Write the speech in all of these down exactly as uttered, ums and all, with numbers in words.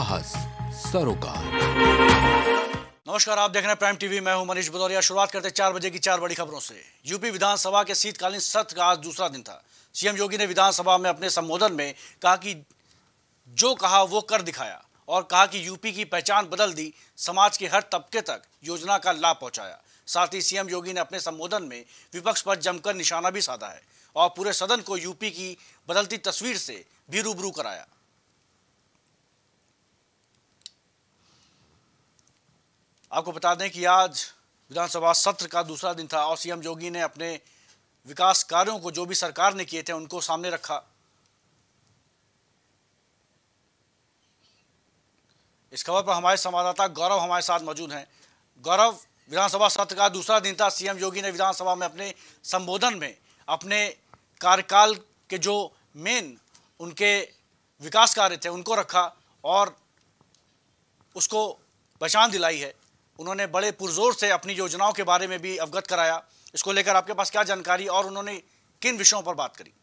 साहस सरोकार। नमस्कार, आप देख रहे हैं प्राइम टीवी। मैं हूं मनीष भदौरिया। शुरुआत करते चार बजे की चार बड़ी खबरों से। यूपी विधानसभा के शीतकालीन सत्र का आज दूसरा दिन था। सीएम योगी ने विधानसभा में अपने संबोधन में कहा कि जो कहा वो कर दिखाया और कहा कि यूपी की पहचान बदल दी, समाज के हर तबके तक योजना का लाभ पहुंचाया। साथ ही सीएम योगी ने अपने संबोधन में विपक्ष पर जमकर निशाना भी साधा है और पूरे सदन को यूपी की बदलती तस्वीर से भी रूबरू कराया। आपको बता दें कि आज विधानसभा सत्र का दूसरा दिन था और सीएम योगी ने अपने विकास कार्यों को जो भी सरकार ने किए थे उनको सामने रखा। इस खबर पर हमारे संवाददाता गौरव हमारे साथ मौजूद हैं। गौरव, विधानसभा सत्र का दूसरा दिन था। सीएम योगी ने विधानसभा में अपने संबोधन में अपने कार्यकाल के जो मेन उनके विकास कार्य थे उनको रखा और उसको पहचान दिलाई है। उन्होंने बड़े पुरजोर से अपनी योजनाओं के बारे में भी अवगत कराया। इसको लेकर आपके पास क्या जानकारी और उन्होंने किन विषयों पर बात करी?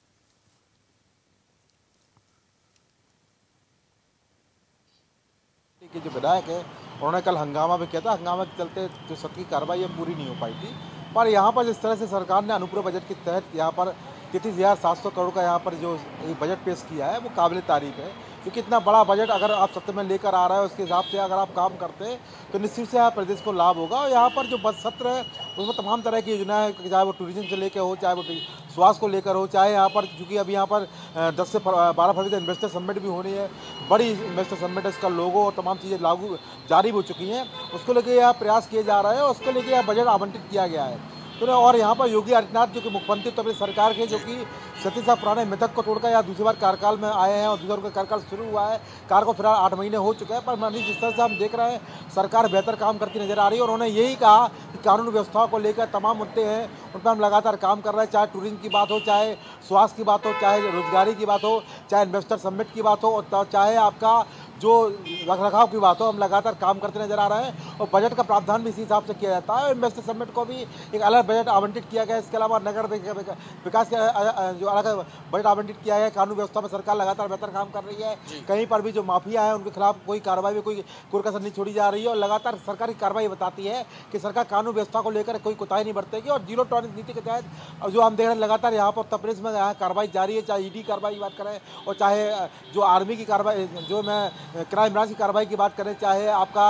के जो विधायक है उन्होंने कल हंगामा भी किया था। हंगामा के चलते जो सत्र की कार्रवाई है पूरी नहीं हो पाई थी, पर यहाँ पर जिस तरह से सरकार ने अनुपूरक बजट के तहत यहाँ पर तैंतीस हज़ार सात सौ करोड़ का यहाँ पर जो बजट पेश किया है वो काबिल तारीफ है, क्योंकि इतना बड़ा बजट अगर आप सत्र में लेकर आ रहे हो उसके हिसाब से अगर आप काम करते हैं तो निश्चित से यहाँ प्रदेश को लाभ होगा। और यहाँ पर जो बजट सत्र है उसमें तमाम तरह की योजनाएं, चाहे वो टूरिज्म से लेकर हो, चाहे वो स्वास्थ्य को लेकर हो, चाहे यहाँ पर चूँकि अभी यहाँ पर दस से बारह फरवरी तक इन्वेस्टर समिट भी होनी है, बड़ी इन्वेस्टर समिट है, इसका लोगो और तमाम चीज़ें लागू जारी हो चुकी हैं, उसको लेकर यहाँ प्रयास किए जा रहे हैं, उसको लेकर यहाँ बजट आवंटित किया गया है। तो और यहाँ पर योगी आदित्यनाथ जो कि मुख्यमंत्री तो अपनी सरकार के जो कि सतीश साहब पुराने मिथक को तोड़कर यहाँ दूसरी बार कार्यकाल में आए हैं और दूसरा उनका कार्यकाल शुरू हुआ है। कार्य को फिलहाल आठ महीने हो चुके हैं, पर मानिए जिस तरह से हम देख रहे हैं सरकार बेहतर काम करती नजर आ रही है। और उन्होंने यही कहा कि कानून व्यवस्था को लेकर तमाम मुद्दे हैं उन पर हम लगातार काम कर रहे हैं, चाहे टूरिज्म की बात हो, चाहे स्वास्थ्य की बात हो, चाहे रोजगारी की बात हो, चाहे इन्वेस्टर समिट की बात हो और चाहे आपका जो रखरखाव की बात हो, हम लगातार काम करते नजर आ रहे हैं। और बजट का प्रावधान भी इसी हिसाब से किया जाता है। इन्वेस्टर समिट को भी एक अलग बजट आवंटित किया गया है। इसके अलावा नगर विकास का जो अलग बजट आवंटित किया है। कानून व्यवस्था में सरकार लगातार बेहतर काम कर रही है। कहीं पर भी जो माफिया है उनके खिलाफ कोई कार्रवाई में कोई कुरकसर नहीं छोड़ी जा रही है और लगातार सरकार की कार्रवाई बताती है कि सरकार कानून व्यवस्था को लेकर कोई कोताही नहीं बरतेगी। और जीरो टॉलरेंस नीति के तहत जो हम देख रहे हैं लगातार यहाँ पर उत्तर प्रदेश में यहाँ कार्रवाई जारी है, चाहे ईडी कार्रवाई की बात करें और चाहे जो आर्मी की कार्रवाई, जो मैं क्राइम ब्रांच की कार्रवाई की बात करें, चाहे आपका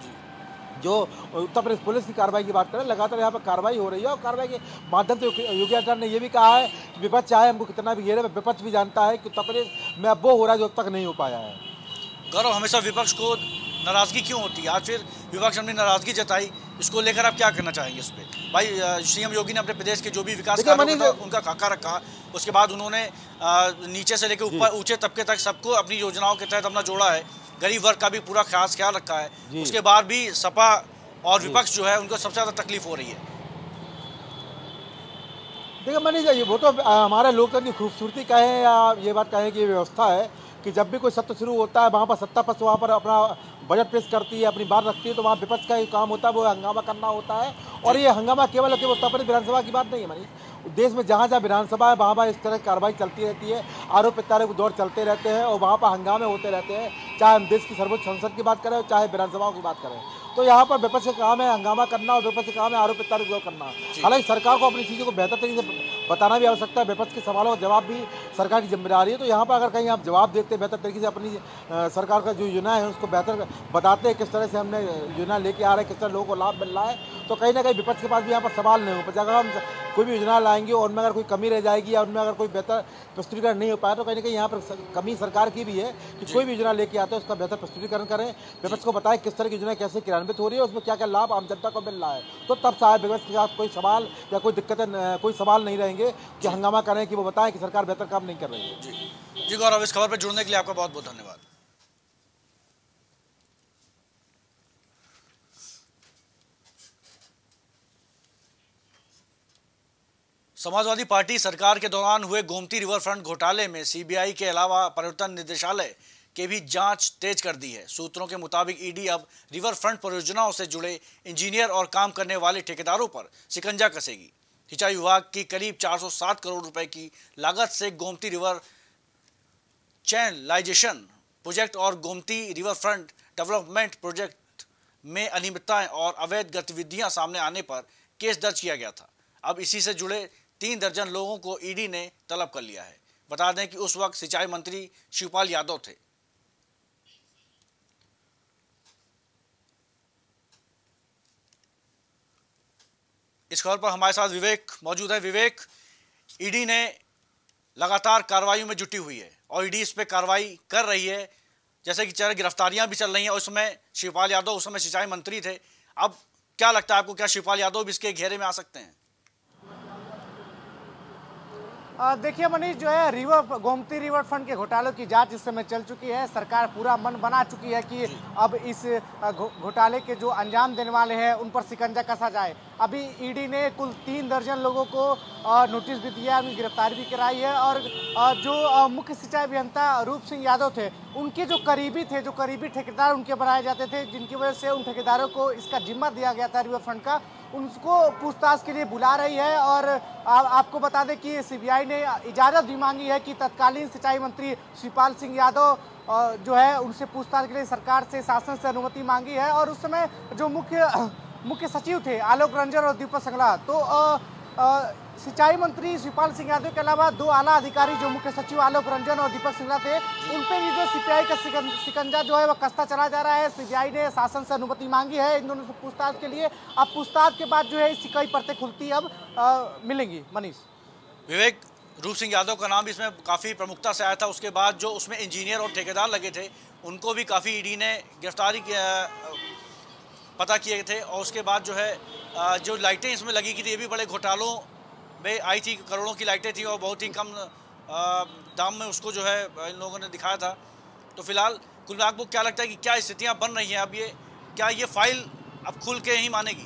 जो उत्तर प्रदेश पुलिस की कार्रवाई की बात करें, लगातार यहाँ पर कार्रवाई हो रही है। और कार्रवाई के माध्यम से योगी आदित्यनाथ ने यह भी कहा है कि विपक्ष चाहे हमको कितना भी घेरे, विपक्ष भी जानता है कि उत्तर प्रदेश में अब वो हो रहा है जो अब तक नहीं हो पाया है। गौरव, हमेशा विपक्ष को नाराजगी क्यों होती है? आज फिर विपक्ष अपनी नाराजगी जताई, इसको लेकर आप क्या करना चाहेंगे इस पे? भाई, सीएम योगी ने अपने प्रदेश के जो भी विकास कार्य था उनका खाका रखा, उसके बाद उन्होंने नीचे से लेकर ऊपर ऊंचे तबके तक सबको अपनी योजनाओं के तहत अपना जोड़ा है, गरीब वर्ग का भी पूरा खास ख्याल रखा है। उसके बाद भी सपा और विपक्ष जो है उनको सबसे ज्यादा तकलीफ हो रही है। देखिए मनीष जी, वो तो हमारे लोकतंत्र की खूबसूरती कहें या ये बात कहें कि ये व्यवस्था है कि जब भी कोई सत्र शुरू होता है वहाँ पर सत्ता पक्ष वहाँ पर अपना बजट पेश करती है, अपनी बात रखती है, तो वहाँ विपक्ष का ही काम होता है वो हंगामा करना होता है। और ये हंगामा केवल केवल उत्तर प्रदेश विधानसभा की बात नहीं है मनीष, देश में जहाँ जहाँ विधानसभा है वहाँ वहाँ इस तरह की कार्रवाई चलती रहती है, आरोप प्रत्यारोप दौर चलते रहते हैं और वहाँ पर हंगामे होते रहते हैं, चाहे हम देश की सर्वोच्च संसद की बात करें चाहे विधानसभाओं की बात करें। तो यहाँ पर विपक्ष का काम है हंगामा करना और विपक्ष का काम है आरोप प्रत्यारोप करना। हालांकि सरकार को अपनी चीज़ों को बेहतर तरीके से बताना भी आवश्यकता है, विपक्ष के सवालों का जवाब भी सरकार की जिम्मेदारी है। तो यहाँ पर अगर कहीं आप जवाब देते हैं बेहतर तरीके से, अपनी सरकार का जो योजना है उसको बेहतर बताते हैं, किस तरह से हमने योजना लेके आ रहे हैं, किस तरह लोगों को लाभ मिल रहा है, तो कहीं ना कहीं विपक्ष के पास भी यहाँ पर सवाल नहीं हो पाए। अगर हम कोई भी योजना लाएंगे और उनमें अगर कोई कमी रह जाएगी या उनमें अगर कोई बेहतर प्रस्तुतिकरण नहीं हो पाया तो कहीं ना कहीं यहाँ पर कमी सरकार की भी है कि कोई भी योजना लेके आते हैं उसका बेहतर प्रस्तुतिकरण करें, विपक्ष को बताएं किस तरह की योजना कैसे क्रियान्वित हो रही है, उसमें क्या क्या लाभ आम जनता को मिल रहा है। तो तब शायद विपक्ष के साथ कोई सवाल या कोई दिक्कतें कोई सवाल नहीं रहेंगे कि हंगामा करें कि वो बताएं कि सरकार बेहतर काम नहीं कर रही है। जी जी गौरव, इस खबर पर जुड़ने के लिए आपका बहुत बहुत धन्यवाद। समाजवादी पार्टी सरकार के दौरान हुए गोमती रिवर फ्रंट घोटाले में सीबीआई के अलावा प्रवर्तन निदेशालय के भी जांच तेज कर दी है। सूत्रों के मुताबिक ईडी अब रिवर फ्रंट परियोजनाओं से जुड़े इंजीनियर और काम करने वाले ठेकेदारों पर शिकंजा कसेगी। सिंचाई विभाग की करीब चार सौ सात करोड़ रुपए की लागत से गोमती रिवर चैनलाइजेशन प्रोजेक्ट और Gomti river front development project में अनियमितताएं और अवैध गतिविधियां सामने आने पर केस दर्ज किया गया था। अब इसी से जुड़े तीन दर्जन लोगों को ईडी ने तलब कर लिया है। बता दें कि उस वक्त सिंचाई मंत्री शिवपाल यादव थे। इस खबर पर हमारे साथ विवेक मौजूद है। विवेक, ईडी ने लगातार कार्रवाई में जुटी हुई है और ईडी इस पे कार्रवाई कर रही है, जैसे कि चार गिरफ्तारियां भी चल रही हैं। उस समय शिवपाल यादव उस समय सिंचाई मंत्री थे। अब क्या लगता है आपको, क्या शिवपाल यादव भी इसके घेरे में आ सकते हैं? देखिए मनीष, जो है रिवर गोमती रिवर फ्रंट के घोटालों की जांच इस समय चल चुकी है। सरकार पूरा मन बना चुकी है कि अब इस घोटाले के जो अंजाम देने वाले हैं उन पर शिकंजा कसा जाए। अभी ईडी ने कुल तीन दर्जन लोगों को नोटिस भी दिया, उनकी गिरफ्तारी भी कराई है। और जो मुख्य सिंचाई अभियंता रूप सिंह यादव थे, उनके जो करीबी थे, जो करीबी ठेकेदार उनके बनाए जाते थे, जिनकी वजह से उन ठेकेदारों को इसका जिम्मा दिया गया था रिवर फ्रंट का, उनको पूछताछ के लिए बुला रही है। और आ, आपको बता दें कि सीबीआई ने इजाज़त भी मांगी है कि तत्कालीन सिंचाई मंत्री शिवपाल सिंह यादव जो है उनसे पूछताछ के लिए सरकार से, शासन से अनुमति मांगी है। और उस समय जो मुख्य मुख्य सचिव थे आलोक रंजन और दीपक सिंगला, तो आ, आ, सिंचाई मंत्री शिवपाल सिंह यादव के अलावा दो आला अधिकारी जो मुख्य सचिव आलोक रंजन और दीपक सिंगला थे, उन पर भी जो सीबीआई का शिकंजा जो है वह कसता चला जा रहा है। सीबीआई ने शासन से अनुमति मांगी है इन दोनों से पूछताछ के लिए। अब पूछताछ के बाद जो है इसकी कई परतें खुलती अब आ, मिलेंगी। मनीष, विवेक, रूप सिंह यादव का नाम इसमें काफ़ी प्रमुखता से आया था। उसके बाद जो उसमें इंजीनियर और ठेकेदार लगे थे उनको भी काफ़ी ईडी ने गिरफ्तारी पता किए थे। और उसके बाद जो है जो लाइटें इसमें लगी की थी, ये भी बड़े घोटालों में आई थी। करोड़ों की लाइटें थी और बहुत ही कम दाम में उसको जो है इन लोगों ने दिखाया था। तो फिलहाल कुल मिलाकर आपको क्या लगता है कि क्या स्थितियां बन रही हैं अब, ये क्या ये फाइल अब खुल के ही मानेगी?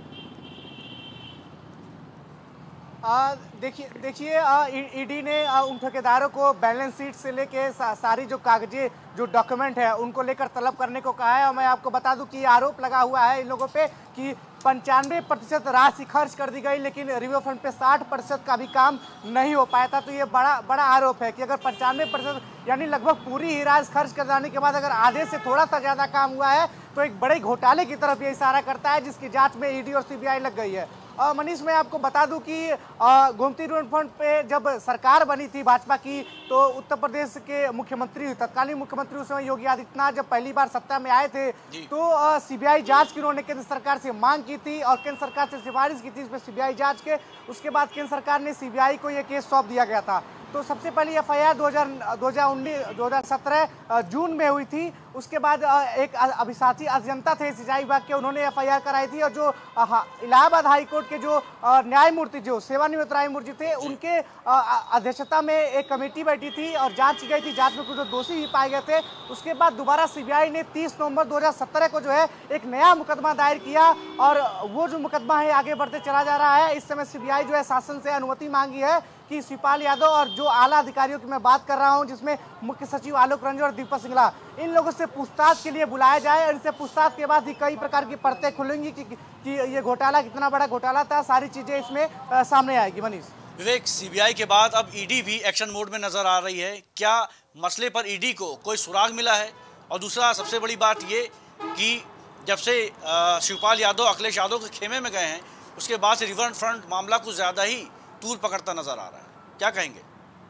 देखिए देखिए ईडी ने आ, उन ठेकेदारों को बैलेंस शीट से लेके सा, सारी जो कागजी जो डॉक्यूमेंट है उनको लेकर तलब करने को कहा है। और मैं आपको बता दूं कि आरोप लगा हुआ है इन लोगों पे कि पंचानवे प्रतिशत राशि खर्च कर दी गई, लेकिन रिवर फ्रंट पे साठ प्रतिशत का भी काम नहीं हो पाया था। तो ये बड़ा बड़ा आरोप है कि अगर पंचानवे प्रतिशत यानी लगभग पूरी ही राशि खर्च कर जाने के बाद अगर आधे से थोड़ा सा ज़्यादा काम हुआ है तो एक बड़े घोटाले की तरफ ये इशारा करता है, जिसकी जाँच में ईडी और सीबीआई लग गई है। और मनीष, मैं आपको बता दूं कि गोमती रिवर फ्रंट पे जब सरकार बनी थी भाजपा की, तो उत्तर प्रदेश के मुख्यमंत्री, तत्कालीन मुख्यमंत्री उस समय योगी आदित्यनाथ जब पहली बार सत्ता में आए थे, तो सीबीआई जांच की उन्होंने केंद्र सरकार से मांग की थी और केंद्र सरकार से सिफारिश की थी इस पर सीबीआई जांच के। उसके बाद केंद्र सरकार ने सीबीआई को यह केस सौंप दिया गया था। तो सबसे पहले एफ आई आर दो हज़ार उन्नीस दो हज़ार सत्रह जून में हुई थी। उसके बाद एक अभिशासी अभियंता थे सिंचाई विभाग के, उन्होंने एफ आई आर कराई थी। और जो इलाहाबाद हाई कोर्ट के जो न्यायमूर्ति, जो सेवानिवृत्त न्यायमूर्ति थे, उनके अध्यक्षता में एक कमेटी बैठी थी और जांच की गई थी। जांच में कुछ दोषी भी पाए गए थे। उसके बाद दोबारा सीबीआई ने तीस नवंबर दो हज़ार सत्रह को जो है एक नया मुकदमा दायर किया और वो जो मुकदमा है आगे बढ़ते चला जा रहा है। इस समय सीबीआई जो है शासन से अनुमति मांगी है कि शिवपाल यादव और जो आला अधिकारियों की मैं बात कर रहा हूं, जिसमें मुख्य सचिव आलोक रंजन और दीपक सिंगला, इन लोगों से पूछताछ के लिए बुलाया जाए। और इनसे पूछताछ के बाद ही कई प्रकार की परतें खुलेंगी कि, कि ये घोटाला कितना बड़ा घोटाला था, सारी चीजें इसमें आ, सामने आएगी। मनीष, विवेक, सीबीआई के बाद अब ईडी भी एक्शन मोड में नजर आ रही है। क्या मसले पर ईडी को कोई सुराग मिला है? और दूसरा सबसे बड़ी बात ये कि जब से शिवपाल यादव अखिलेश यादव के खेमे में गए हैं, उसके बाद से रिवर फ्रंट मामला कुछ ज्यादा ही तूल पकड़ता नजर आ रहा है, क्या कहेंगे?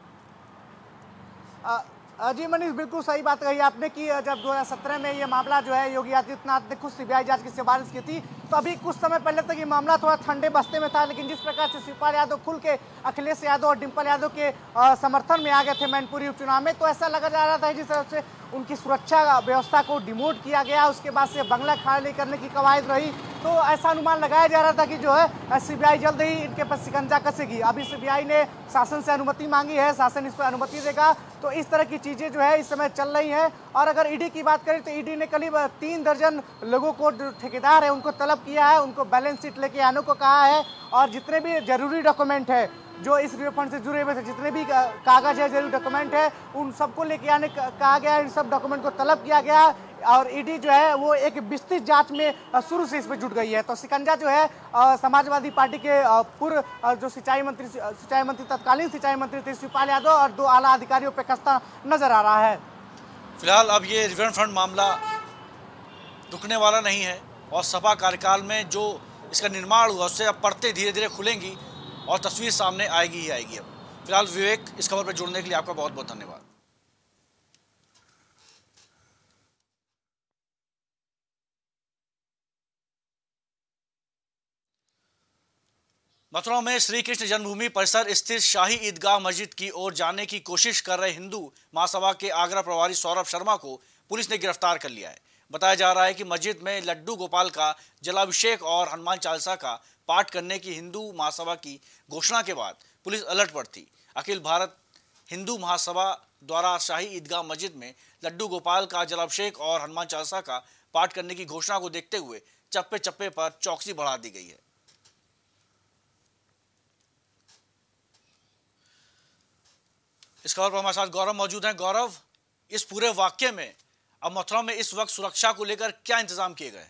आ, जी मनीष, बिल्कुल सही बात कही आपने कि जब दो हज़ार सत्रह में ये मामला जो है योगी आदित्यनाथ ने खुद सीबीआई जांच की सिफारिश की थी, तो अभी कुछ समय पहले तक ये मामला थोड़ा ठंडे बस्ते में था। लेकिन जिस प्रकार से शिवपाल यादव खुल के अखिलेश यादव और डिम्पल यादव के आ, समर्थन में आ गए थे मैनपुरी उपचुनाव में, तो ऐसा लगा जा रहा था जिस तरह से उनकी सुरक्षा व्यवस्था को डिमोट किया गया, उसके बाद से बंगला खाली करने की कवायद रही। तो ऐसा अनुमान लगाया जा रहा था कि जो है सीबीआई जल्द ही इनके पर शिकंजा कसेगी। अभी सीबीआई ने शासन से अनुमति मांगी है, शासन इस पर अनुमति देगा। तो इस तरह की चीज़ें जो है इस समय चल रही हैं। और अगर ईडी की बात करें तो ईडी ने करीब तीन दर्जन लोगों को, जो ठेकेदार है, उनको तलब किया है, उनको बैलेंस शीट लेके आने को कहा है। और जितने भी जरूरी डॉक्यूमेंट है जो इस रिवर फंड से जुड़े हुए थे, जितने भी कागज है, जरूरी डॉक्यूमेंट है, उन सबको लेके आने कहा गया है। इन सब डॉक्यूमेंट को तलब किया गया और ईडी जो है वो एक विस्तृत जांच में शुरू से इसमें जुट गई है। तो शिकंजा जो है समाजवादी पार्टी के पूर्व जो सिंचाई मंत्री सिंचाई मंत्री तत्कालीन सिंचाई मंत्री थे शिवपाल यादव और दो आला अधिकारियों पे कसता नजर आ रहा है। फिलहाल अब ये रिवर फ्रंट मामला रुकने वाला नहीं है और सपा कार्यकाल में जो इसका निर्माण हुआ उससे अब परतें धीरे धीरे खुलेंगी और तस्वीर सामने आएगी ही आएगी। अब फिलहाल विवेक, इस खबर पर जुड़ने के लिए आपका बहुत बहुत धन्यवाद। मथुरा में श्री कृष्ण जन्मभूमि परिसर स्थित शाही ईदगाह मस्जिद की ओर जाने की कोशिश कर रहे हिंदू महासभा के आगरा प्रभारी सौरभ शर्मा को पुलिस ने गिरफ्तार कर लिया है। बताया जा रहा है कि मस्जिद में लड्डू गोपाल का जलाभिषेक और हनुमान चालीसा का पाठ करने की हिंदू महासभा की घोषणा के बाद पुलिस अलर्ट पर थी। अखिल भारत हिंदू महासभा द्वारा शाही ईदगाह मस्जिद में लड्डू गोपाल का जलाभिषेक और हनुमान चालीसा का पाठ करने की घोषणा को देखते हुए चप्पे चप्पे पर चौकसी बढ़ा दी गई है। इस खबर पर हमारे साथ गौरव मौजूद हैं। गौरव, इस पूरे वाक्य में अब मथुरा में इस वक्त सुरक्षा को लेकर क्या इंतजाम किए गए?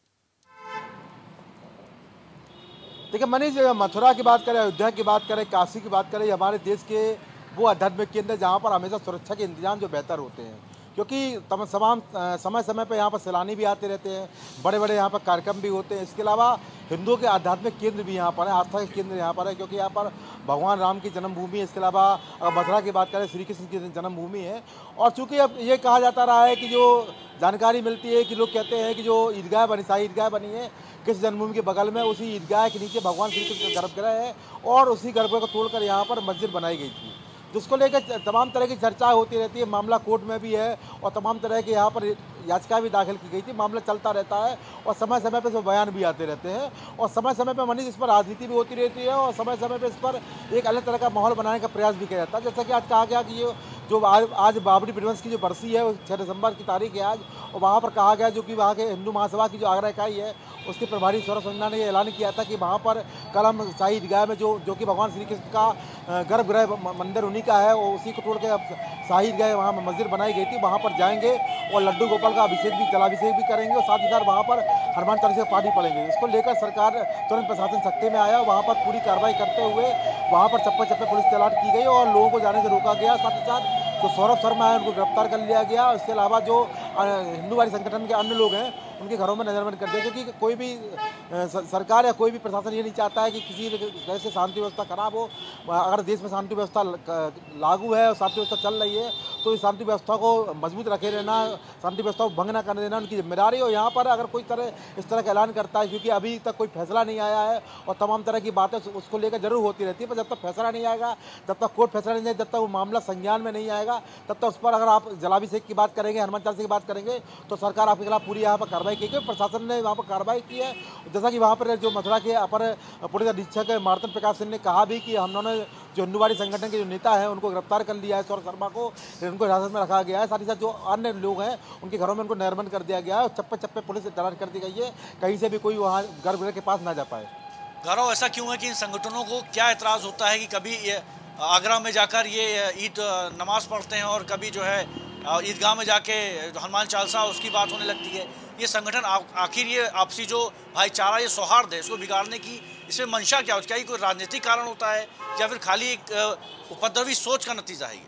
देखिए मनीष, मथुरा की बात करें, अयोध्या की बात करें, काशी की बात करें, हमारे देश के वो आध्यात्मिक केंद्र जहाँ पर हमेशा सुरक्षा के इंतजाम जो बेहतर होते हैं, क्योंकि तमाम समय समय पर यहाँ पर सैलानी भी आते रहते हैं, बड़े बड़े यहाँ पर कार्यक्रम भी होते हैं। इसके अलावा हिंदुओं के आध्यात्मिक केंद्र भी यहाँ पर है, आस्था के केंद्र यहाँ पर है, क्योंकि यहाँ पर भगवान राम की जन्मभूमि है। इसके अलावा अगर मथुरा की बात करें, श्री कृष्ण की जन्मभूमि है। और चूँकि अब ये कहा जाता रहा है कि जो जानकारी मिलती है कि लोग कहते हैं कि जो ईदगाह बनी, शाही ईदगाह बनी है कृष्ण जन्मभूमि के बगल में, उसी ईदगाह के नीचे भगवान श्री कृष्ण का गर्भगृह है और उसी गर्भगृह को तोड़कर यहाँ पर मस्जिद बनाई गई थी, जिसको लेकर तमाम तरह की चर्चा होती रहती है। मामला कोर्ट में भी है और तमाम तरह के यहाँ पर याचिका भी दाखिल की गई थी। मामला चलता रहता है और समय समय पर बयान भी आते रहते हैं और समय समय पर मनीष इस पर राजनीति भी होती रहती है और समय समय पर इस पर एक अलग तरह का माहौल बनाने का प्रयास भी किया जाता है। जैसा कि आज कहा गया कि ये जो आज आज बाबरी विध्वंस की जो बरसी है, छः दिसंबर की तारीख है आज, और वहाँ पर कहा गया जो कि वहाँ के हिंदू महासभा की जो आगरा इकाई है उसके प्रभारी सौरभ शर्मा ने ये ऐलान किया था कि वहाँ पर कल हम शाही ईदगाह में जो जो कि भगवान श्री कृष्ण का गर्भगृह मंदिर उन्हीं का है और उसी को तोड़ के अब शाही ईदगाह वहाँ मस्जिद बनाई गई थी, वहाँ पर जाएंगे और लड्डू गोपाल का अभिषेक भी जलाभिषेक भी करेंगे और साथ ही साथ वहाँ पर हनुमान चालीसा पाठ भी पढ़ेंगे। इसको लेकर सरकार तुरंत प्रशासन सख्ती में आया, वहाँ पर पूरी कार्रवाई करते हुए वहाँ पर चप्पे चप्पे पुलिस तैनात की गई और लोगों को जाने से रोका गया। साथ ही साथ जो सौरभ शर्मा है उनको गिरफ्तार कर लिया गया। इसके अलावा जो हिंदूवादी संगठन के अन्य लोग हैं उनके घरों में नजरबंद कर दिया, क्योंकि कोई भी सरकार या कोई भी प्रशासन ये नहीं चाहता है कि किसी तरह से शांति व्यवस्था खराब हो। अगर देश में शांति व्यवस्था लागू है और शांति व्यवस्था चल रही है तो इस शांति व्यवस्था को मजबूत रखे रहना, शांति व्यवस्था को भंग न करने देना उनकी जिम्मेदारी हो। यहाँ पर अगर कोई तरह इस तरह का ऐलान करता है, क्योंकि अभी तक कोई फैसला नहीं आया है और तमाम तरह की बातें उसको लेकर जरूर होती रहती है, पर जब तक फैसला नहीं आएगा, जब तक कोर्ट फैसला नहीं जाए, जब तक वो मामला संज्ञान में नहीं आएगा, तब तक उस पर अगर आप जलाभिषेक की बात करेंगे, हनुमान चालीसा की बात करेंगे तो सरकार आपके खिलाफ पूरी यहाँ पर कार्रवाई की। प्रशासन ने वहाँ पर कार्रवाई की है। जैसा कि वहाँ पर जो मथुरा के अपर पुलिस अधीक्षक मार्तन प्रकाश सिंह ने कहा भी कि हम लोगों ने जो हिंदूवादी संगठन के जो नेता हैं उनको गिरफ्तार कर लिया है, सौरभ शर्मा को उनको हिरासत में रखा गया है। साथ ही साथ जो अन्य लोग हैं उनके घरों में उनको नजरबंद कर दिया गया है और चप्पे चप्पे पुलिस तैनात कर दी गई है, कहीं से भी कोई वहाँ गर्भगृह के पास ना जा पाए। गौरव, ऐसा क्यों है कि इन संगठनों को क्या एतराज़ होता है कि कभी ये आगरा में जाकर ये ईद नमाज पढ़ते हैं और कभी जो है ईदगाह में जाके हनुमान चालीसा उसकी बात होने लगती है? ये संगठन आखिर ये आपसी जो भाईचारा, ये सौहार्द है, इसको बिगाड़ने की इसमें मंशा क्या होती है? क्या ये कोई राजनीतिक कारण होता है या फिर खाली एक उपद्रवी सोच का नतीजा है?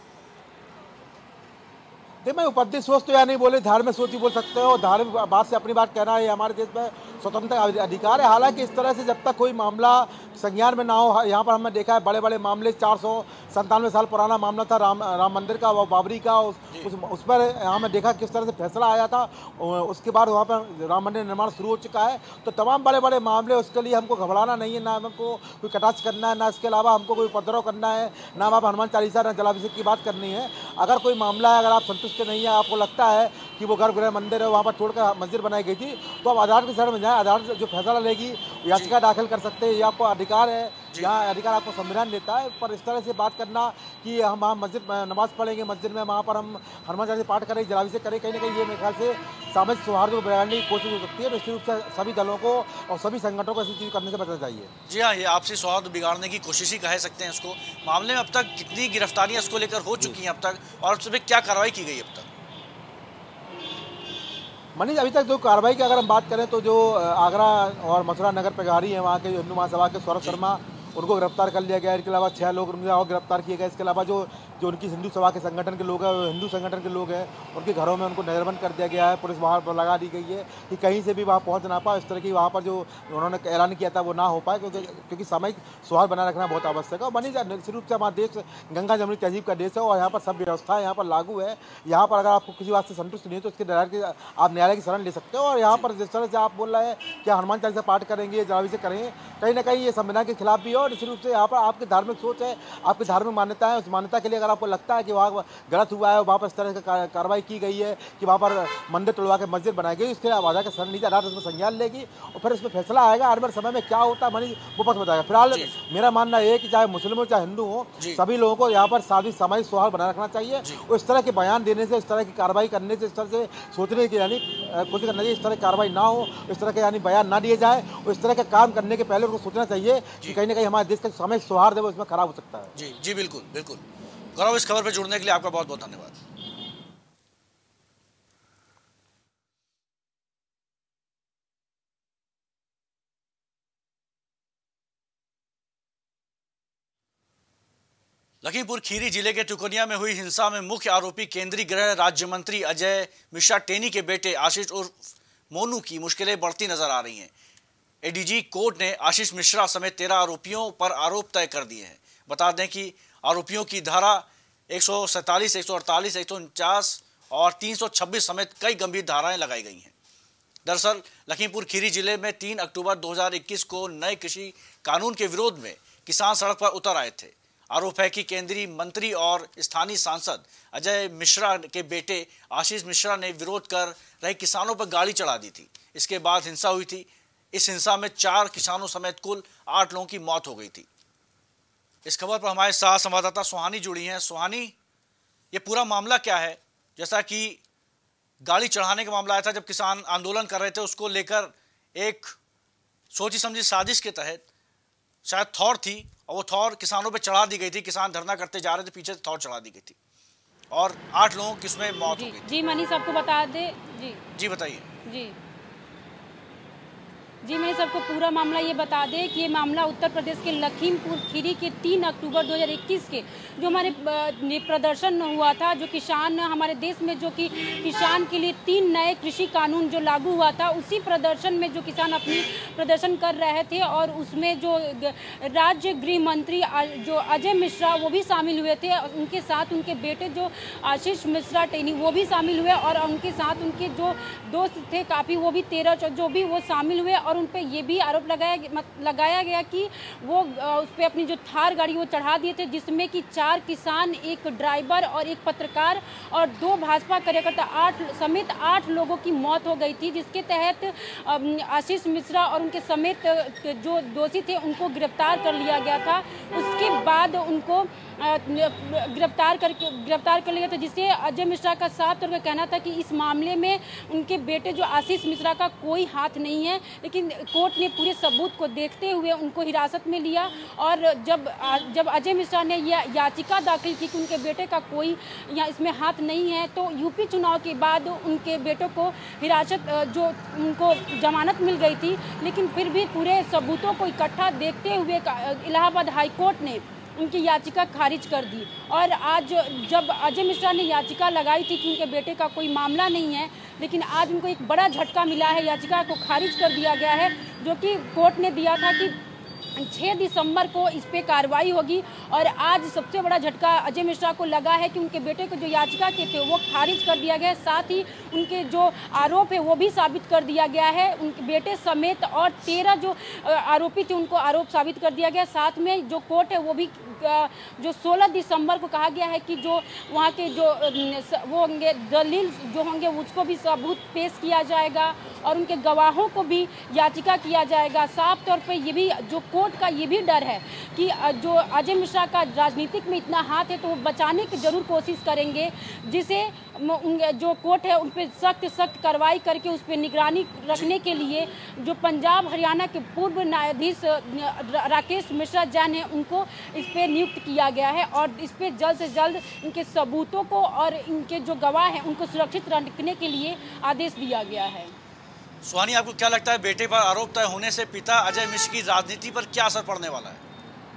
देखिए, मैं उपद्रवी सोच तो या नहीं बोले, धार्मिक सोच ही बोल सकते हो। धार्मिक बात से अपनी बात कहना है हमारे देश में स्वतंत्र अधिकार है। हालांकि इस तरह से जब तक कोई मामला संज्ञान में ना हो, यहाँ पर हमने देखा है बड़े बड़े मामले, चार सौ संतानवे साल पुराना मामला था राम राम मंदिर का, वो बाबरी का, उस, उस, उस पर यहाँ में देखा किस तरह से फैसला आया था। उसके बाद वहाँ पर राम मंदिर निर्माण शुरू हो चुका है। तो तमाम बड़े बड़े मामले, उसके लिए हमको घबराना नहीं है, ना हमको कोई कटाक्ष करना है, ना इसके अलावा हमको कोई उपद्रव करना है, ना आप हनुमान चालीसा ना जलाभिषेक की बात करनी है। अगर कोई मामला है, अगर आप संतुष्ट नहीं है, आपको लगता है कि वो गर्भगृह मंदिर है वहाँ पर छोड़कर मस्जिद बनाई गई थी, तो आप अदालत की शरण में जाए, अदालत जो फैसला लेगी याचिका दाखिल कर सकते हैं, ये आपको अधिकार है, यहाँ अधिकार आपको संविधान देता है। पर इस तरह से बात करना कि हम वहाँ मस्जिद नमाज पढ़ेंगे, मस्जिद में वहाँ पर हम हनुमान चालीसा पाठ करें, जलाभिषेक करें, कहीं ना कहीं ये मेरे ख्याल से सामाजिक सौहार्द को बिगाड़ने की कोशिश हो सकती है। निश्चित रूप से सभी दलों को और सभी संगठनों को ऐसी चीज़ करने से बचना चाहिए। जी हाँ, ये आपसी सौहार्द बिगाड़ने की कोशिश ही कह सकते हैं इसको। मामले में अब तक कितनी गिरफ्तारियाँ इसको लेकर हो चुकी हैं अब तक, और उस पर क्या कार्रवाई की गई अब तक? मनीष, अभी तक जो कार्रवाई की अगर हम बात करें तो जो आगरा और मथुरा नगर प्रभारी हैं वहाँ के हिंदू महासभा के सौरभ शर्मा उनको गिरफ्तार कर लिया गया। इसके अलावा छः लोग उनके और गिरफ्तार किए गए। इसके अलावा जो जो उनकी हिंदू सभा के संगठन के लोग हैं, हिंदू संगठन के लोग हैं, उनके घरों में उनको नजरबंद कर दिया गया है। पुलिस वहाँ पर लगा दी गई है कि कहीं से भी वहाँ पहुँच ना पाए। इस तरह की वहाँ पर जो उन्होंने ऐलान किया था वो ना हो पाए, क्योंकि क्योंकि सामाजिक सौहार्द बनाए रखना बहुत आवश्यक है। और बनी निश्चित रूप से हमारा देश गंगा जमुनी तहजीब का देश है और यहाँ पर सब व्यवस्था यहाँ पर लागू है। यहाँ पर अगर आपको किसी बात से संतुष्ट नहीं है तो उसके न्यायालय की आप न्यायालय की शरण ले सकते हो। और यहाँ पर जिस तरह से आप बोल रहे हैं कि हनुमान चालीसा पाठ करेंगे, जरावी से करेंगे, कहीं ना कहीं ये संविधान के खिलाफ भी है। और निश्चित रूप से यहाँ पर आपकी धार्मिक सोच है, आपकी धार्मिक मान्यता है, उस मान्यता के लिए अगर आपको लगता है कि वहाँ गलत हुआ है, वहाँ पर इस तरह से कार्रवाई की गई है कि वहाँ पर मंदिर तोड़वा के मस्जिद बनाई गई, इसके आवाज़ के शरण नीति अदालत उसमें संज्ञान लेगी और फिर इसमें फैसला आएगा। आने वाले समय में क्या होता है मनी वो पता बताएगा। फिलहाल मेरा मानना है कि चाहे मुस्लिम हो चाहे हिंदू हो, सभी लोगों को यहाँ पर सामाजिक सामाजिक सौहार्द बनाए रखना चाहिए। और इस तरह के बयान देने से, इस तरह की कार्रवाई करने से, इस तरह से सोचने की यानी कोशिश करना चाहिए इस तरह की कार्रवाई ना हो, इस तरह के यानी बयान ना दिए जाए। और इस तरह के काम करने के पहले उनको सोचना चाहिए कि कहीं ना कहीं हमारे देश का सामाजिक सौहार्द है वो इसमें खराब हो सकता है। जी जी बिल्कुल बिल्कुल। गौरव, इस खबर पर जुड़ने के लिए आपका बहुत बहुत धन्यवाद। लखीमपुर खीरी जिले के टुकनिया में हुई हिंसा में मुख्य आरोपी केंद्रीय गृह राज्य मंत्री अजय मिश्रा टेनी के बेटे आशीष उर्फ मोनू की मुश्किलें बढ़ती नजर आ रही हैं। एडीजी कोर्ट ने आशीष मिश्रा समेत तेरह आरोपियों पर आरोप तय कर दिए हैं। बता दें कि आरोपियों की धारा एक सौ सैंतालीस, एक सौ अड़तालीस, एक सौ उनचास और तीन सौ छब्बीस समेत कई गंभीर धाराएं लगाई गई हैं। दरअसल लखीमपुर खीरी जिले में तीन अक्टूबर दो हज़ार इक्कीस को नए कृषि कानून के विरोध में किसान सड़क पर उतर आए थे। आरोप है कि केंद्रीय मंत्री और स्थानीय सांसद अजय मिश्रा के बेटे आशीष मिश्रा ने विरोध कर रहे किसानों पर गाड़ी चढ़ा दी थी। इसके बाद हिंसा हुई थी। इस हिंसा में चार किसानों समेत कुल आठ लोगों की मौत हो गई थी। इस खबर पर हमारे साथ संवाददाता सुहानी जुड़ी हैं। सुहानी, ये पूरा मामला क्या है? जैसा कि गाड़ी चढ़ाने का मामला आया था जब किसान आंदोलन कर रहे थे, उसको लेकर एक सोची समझी साजिश के तहत शायद थौर थी और वो थौर किसानों पे चढ़ा दी गई थी। किसान धरना करते जा रहे थे, पीछे से थौर चढ़ा दी गई थी और आठ लोगों की इसमें मौत हो गई। जी मनीष, आपको बता दे जी जी बताइए। जी जी मैं सबको पूरा मामला ये बता दें कि ये मामला उत्तर प्रदेश के लखीमपुर खीरी के तीन अक्टूबर दो हज़ार इक्कीस के जो हमारे प्रदर्शन हुआ था, जो किसान हमारे देश में जो कि किसान के लिए तीन नए कृषि कानून जो लागू हुआ था, उसी प्रदर्शन में जो किसान अपनी प्रदर्शन कर रहे थे और उसमें जो राज्य गृह मंत्री जो अजय मिश्रा वो भी शामिल हुए थे। उनके साथ उनके बेटे जो आशीष मिश्रा टेनी वो भी शामिल हुए और उनके साथ उनके जो दोस्त थे काफ़ी वो भी तेरह जो भी वो शामिल हुए। और उन पे ये भी आरोप लगाया लगाया गया कि वो उस पे अपनी जो थार गाड़ी वो चढ़ा दिए थे, जिसमें कि चार किसान, एक ड्राइवर और एक पत्रकार और दो भाजपा कार्यकर्ता आठ समेत आठ लोगों की मौत हो गई थी। जिसके तहत आशीष मिश्रा और उनके समेत जो दोषी थे उनको गिरफ्तार कर लिया गया था। उसके बाद उनको गिरफ्तार करके गिरफ्तार कर लिया था, जिससे अजय मिश्रा का साफ तौर पर कहना था कि इस मामले में उनके बेटे जो आशीष मिश्रा का कोई हाथ नहीं है। लेकिन कोर्ट ने पूरे सबूत को देखते हुए उनको हिरासत में लिया और जब जब अजय मिश्रा ने यह याचिका दाखिल की कि उनके बेटे का कोई यहाँ इसमें हाथ नहीं है, तो यूपी चुनाव के बाद उनके बेटों को हिरासत जो उनको जमानत मिल गई थी। लेकिन फिर भी पूरे सबूतों को इकट्ठा देखते हुए इलाहाबाद हाई कोर्ट ने उनकी याचिका खारिज कर दी। और आज जब अजय मिश्रा ने याचिका लगाई थी कि उनके बेटे का कोई मामला नहीं है, लेकिन आज उनको एक बड़ा झटका मिला है। याचिका को खारिज कर दिया गया है, जो कि कोर्ट ने दिया था कि छह दिसंबर को इस पे कार्रवाई होगी। और आज सबसे बड़ा झटका अजय मिश्रा को लगा है कि उनके बेटे को जो याचिका के थे वो खारिज कर दिया गया है। साथ ही उनके जो आरोप है वो भी साबित कर दिया गया है। उनके बेटे समेत और तेरह जो आरोपी थे उनको आरोप साबित कर दिया गया। साथ में जो कोर्ट है वो भी जो सोलह दिसंबर को कहा गया है कि जो वहाँ के जो वो होंगे दलील जो होंगे उसको भी सबूत पेश किया जाएगा और उनके गवाहों को भी याचिका किया जाएगा। साफ तौर पे ये भी जो कोर्ट का ये भी डर है कि जो अजय मिश्रा का राजनीतिक में इतना हाथ है तो वो बचाने की जरूर कोशिश करेंगे, जिसे जो कोर्ट है उन पर सख्त सख्त कार्रवाई करके उस पर निगरानी रखने के लिए जो पंजाब हरियाणा के पूर्व न्यायाधीश राकेश मिश्रा जैन है उनको इस पर नियुक्त किया गया है और इस पर जल्द से जल्द इनके सबूतों को और इनके जो गवाह हैं उनको सुरक्षित रखने के लिए आदेश दिया गया है। सुहानी, आपको क्या लगता है बेटे पर आरोप तय होने से पिता अजय मिश्र की राजनीति पर क्या असर पड़ने वाला है?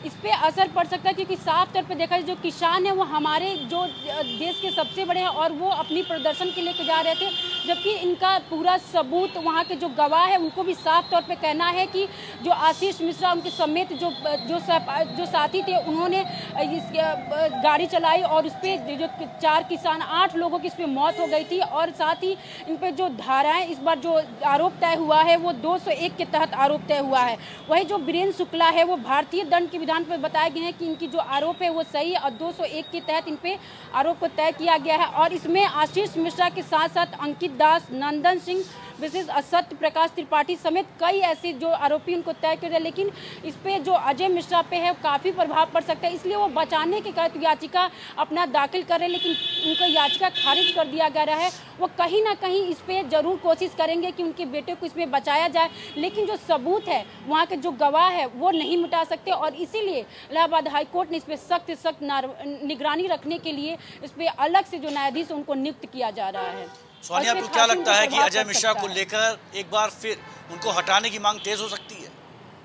इस पे असर पड़ सकता है, क्योंकि साफ तौर पे देखा जाए जो किसान है वो हमारे जो देश के सबसे बड़े हैं और वो अपनी प्रदर्शन के लिए जा रहे थे, जबकि इनका पूरा सबूत वहाँ के जो गवाह है उनको भी साफ तौर पे कहना है कि जो आशीष मिश्रा उनके समेत जो जो जो साथी थे उन्होंने इस गाड़ी चलाई और उस पर जो चार किसान आठ लोगों की इस पर मौत हो गई थी। और साथ ही इन पर जो धाराएं इस बार जो आरोप तय हुआ है वो दो सौ एक के तहत आरोप तय हुआ है। वही जो वीरेंद्र शुक्ला है वो भारतीय दंड के विधान पर बताया गया है कि इनकी जो आरोप है वो सही है और दो सौ एक के तहत इन पे आरोप को तय किया गया है। और इसमें आशीष मिश्रा के साथ साथ अंकित दास, नंदन सिंह, विशेष सत्य प्रकाश त्रिपाठी समेत कई ऐसे जो आरोपी उनको तय किए, लेकिन इस पे जो अजय मिश्रा पे है काफ़ी प्रभाव पड़ सकता है, इसलिए वो बचाने के कहते याचिका अपना दाखिल कर रहे हैं, लेकिन उनका याचिका खारिज कर दिया गया है। वो कहीं ना कहीं इस पे जरूर कोशिश करेंगे कि उनके बेटे को इसमें बचाया जाए, लेकिन जो सबूत है वहाँ के जो गवाह है वो नहीं मिटा सकते और इसीलिए इलाहाबाद हाईकोर्ट ने इस पर सख्त सख्त निगरानी रखने के लिए इस पर अलग से जो न्यायाधीश उनको नियुक्त किया जा रहा है। सोनिया, आपको क्या लगता है कि अजय मिश्रा को लेकर एक बार फिर उनको हटाने की मांग तेज हो सकती है?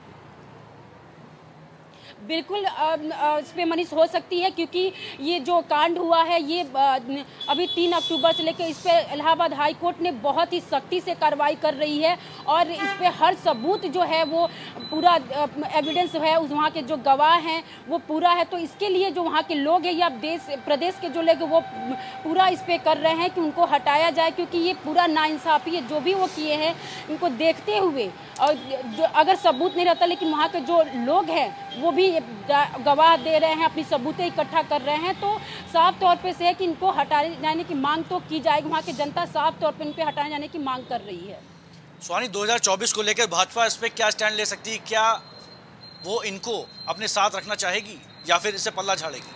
बिल्कुल इस पे मनीष हो सकती है, क्योंकि ये जो कांड हुआ है ये अभी तीन अक्टूबर से लेकर इस पे इलाहाबाद हाई कोर्ट ने बहुत ही सख्ती से कार्रवाई कर रही है और इस पे हर सबूत जो है वो पूरा एविडेंस है, वहाँ के जो गवाह हैं वो पूरा है। तो इसके लिए जो वहाँ के लोग हैं या देश प्रदेश के जो लोग वो पूरा इस पे कर रहे हैं कि उनको हटाया जाए, क्योंकि ये पूरा नाइंसाफ़ी है जो भी वो किए हैं इनको देखते हुए। और जो अगर सबूत नहीं रहता, लेकिन वहाँ के जो लोग हैं वो भी गवाह दे रहे हैं, अपनी सबूतें इकट्ठा कर रहे हैं, तो साफ तौर पे से है कि इनको हटाने जाने की मांग तो की जाएगी। वहाँ की जनता साफ तौर पे इन पे हटाने जाने की मांग कर रही है। स्वानी, दो हज़ार चौबीस को लेकर भाजपा इस पे क्या स्टैंड ले सकती है? क्या वो इनको अपने साथ रखना चाहेगी या फिर इससे पल्ला झाड़ेगी?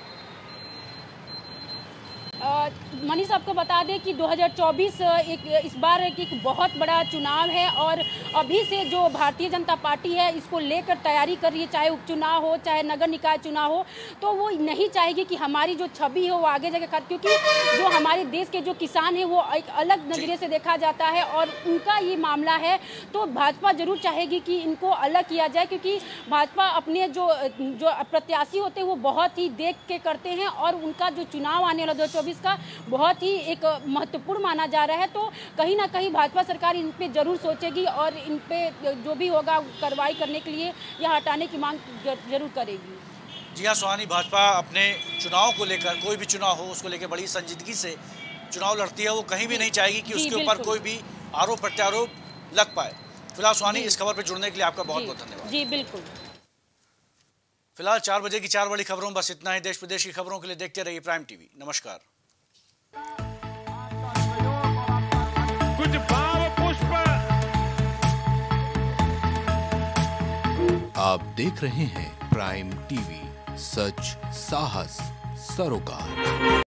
मनीष आपको बता दें कि दो हज़ार चौबीस एक इस बार एक, एक बहुत बड़ा चुनाव है और अभी से जो भारतीय जनता पार्टी है इसको लेकर तैयारी कर रही है, चाहे उपचुनाव हो चाहे नगर निकाय चुनाव हो, तो वो नहीं चाहेगी कि हमारी जो छवि है वो आगे जगह, क्योंकि जो हमारे देश के जो किसान हैं वो एक अलग नज़रिए से देखा जाता है और उनका ये मामला है। तो भाजपा जरूर चाहेगी कि इनको अलग किया जाए, क्योंकि भाजपा अपने जो जो प्रत्याशी होते हैं वो बहुत ही देख के करते हैं और उनका जो चुनाव आने वाला दो हज़ार चौबीस का बहुत ही एक महत्वपूर्ण माना जा रहा है। तो कहीं ना कहीं भाजपा सरकार इन पे जरूर सोचेगी और इन पे जो भी होगा कार्रवाई करने के लिए या हटाने की मांग जरूर करेगी। जी हाँ सुहानी, भाजपा अपने चुनाव को लेकर, कोई भी चुनाव हो उसको लेकर बड़ी संजीदगी से चुनाव लड़ती है। वो कहीं भी नहीं चाहेगी कि उसके ऊपर कोई भी आरोप प्रत्यारोप लग पाए। फिलहाल सुहानी, इस खबर पर जुड़ने के लिए आपका बहुत बहुत धन्यवाद। जी बिल्कुल। फिलहाल चार बजे की चार बड़ी खबरों बस इतना ही। देश प्रदेश की खबरों के लिए देखते रहिए प्राइम टीवी। नमस्कार। कुछ भाव पुष्प। आप देख रहे हैं प्राइम टीवी, सच साहस सरोकार।